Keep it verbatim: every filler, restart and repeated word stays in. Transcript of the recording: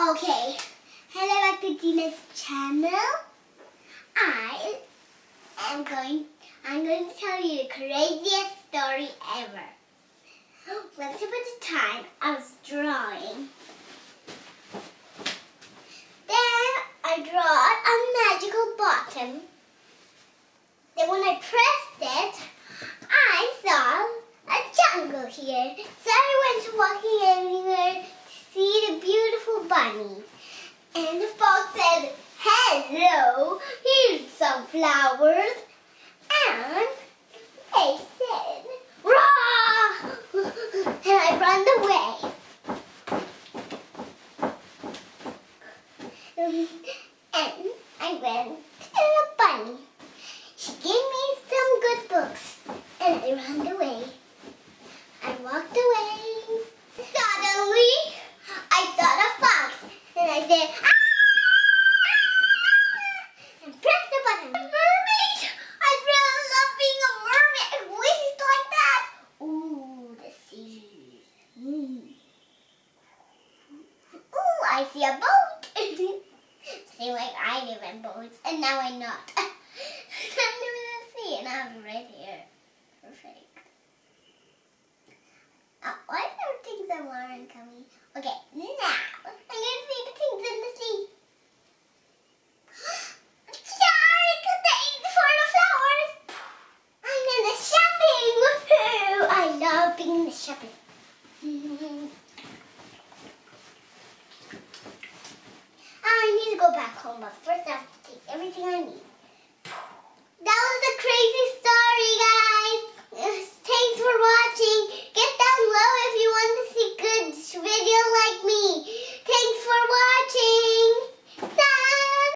Okay, hello back to Dina's channel. I am going, I'm going to tell you the craziest story ever. Once upon a time, I was drawing. Then I drew a magical bottom. Then when I pressed it, I saw a jungle here. So I went walking everywhere to see the beautiful bunnies. And the fox said, "Hello, here's some flowers." And they said, "Rah!" And I ran away. And I went to the bunny. She gave me some good books. And I ran away. I walked away. Suddenly, I saw the fox. And I said, "Ah!" And pressed the button. A mermaid! I really love being a mermaid. I wish it's like that. Ooh, the sea. Mm. Ooh, I see a boat. Seems like I live in boats, and now I'm not. I live in the sea, and I have it right here. Perfect. Oh, why are there things that aren't coming? Okay, now I'm gonna see the things in the sea. Shark! Thanks for the flowers. I'm in the shopping. Woohoo! I love being in the shopping. Mm-hmm. I need to go back home, but first I have to take everything I need.